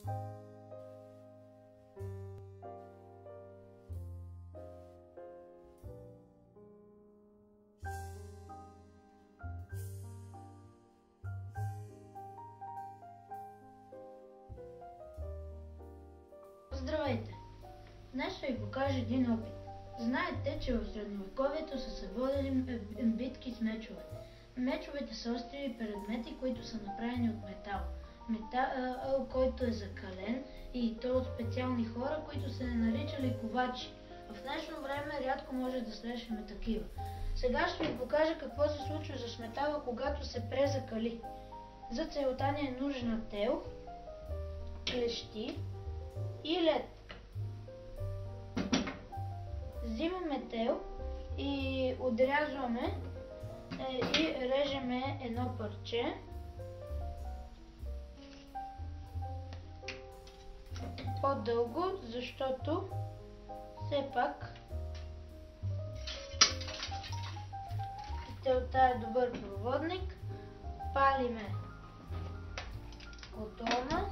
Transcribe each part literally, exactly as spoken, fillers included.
Здравейте! Днес ще ви покажа един опит. Знаете, че в средновековието са се водили битки с мечове. Мечовете са остри предмети, които са направени от метал. Метал, който е закален, и то от специални хора, които се наричали ковачи. В днешно време рядко може да срещаме такива. Сега ще ви покажа какво се случва с метала, когато се презакали. За целта ни е нужна тел, клещи и лед. Взимаме тел и отрязваме е, и режеме едно парче. По-дълго, защото все пак телта е добър проводник. Палиме котона.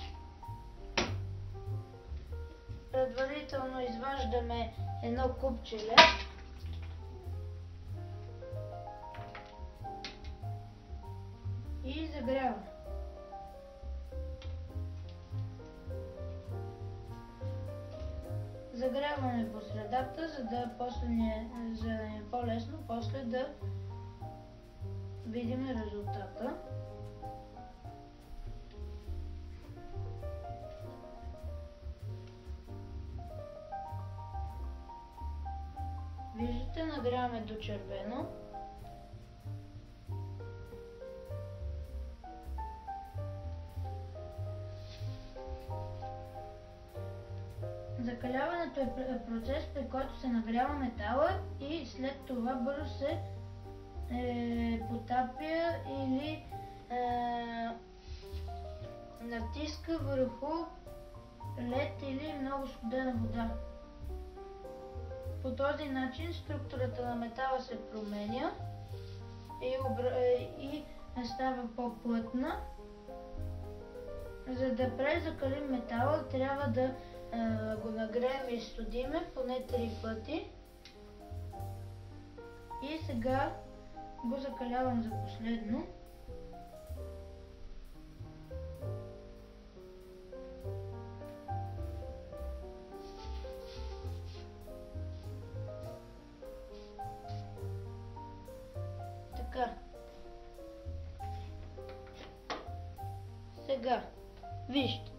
Предварително изваждаме едно купче лед. И загряваме. Загряваме по средата, за да, после не, за да е по-лесно после да видим резултата. Виждате, нагряваме до червено. Закаляването е процес, при който се нагрява метала и след това бързо се е, потапя или е, натиска върху лед или много студена вода. По този начин структурата на метала се променя и, обра... и става по-плътна. За да презакалим метала, трябва да е, го нагреем и студиме поне три пъти. И сега го закалявам за последно. Така. Сега, вижте.